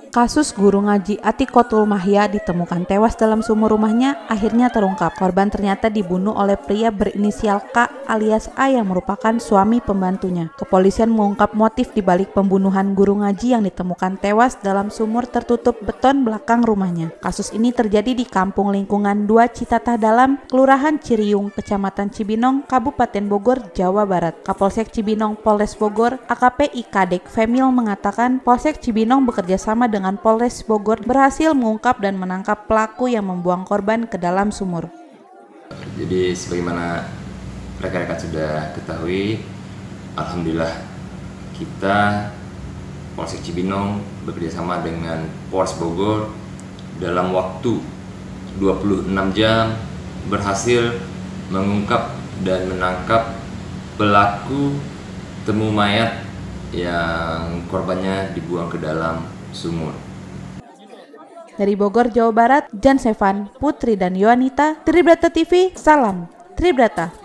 Kasus guru ngaji Atikotul Mahya ditemukan tewas dalam sumur rumahnya akhirnya terungkap. Korban ternyata dibunuh oleh pria berinisial K alias A yang merupakan suami pembantunya. Kepolisian mengungkap motif dibalik pembunuhan guru ngaji yang ditemukan tewas dalam sumur tertutup beton belakang rumahnya. Kasus ini terjadi di Kampung Lingkungan 2 Citatah Dalam, Kelurahan Ciriung, Kecamatan Cibinong, Kabupaten Bogor, Jawa Barat. Kapolsek Cibinong Polres Bogor, AKP Ikadek Femil mengatakan Polsek Cibinong bekerja sama dengan Polres Bogor berhasil mengungkap dan menangkap pelaku yang membuang korban ke dalam sumur. Jadi sebagaimana rekan-rekan sudah ketahui, alhamdulillah kita Polsek Cibinong bekerja sama dengan Polres Bogor dalam waktu 26 jam berhasil mengungkap dan menangkap pelaku temu mayat yang korbannya dibuang ke dalam sumur. Dari Bogor, Jawa Barat, Jan Sevan, Putri dan Yohanita, Tribrata TV, salam Tribrata.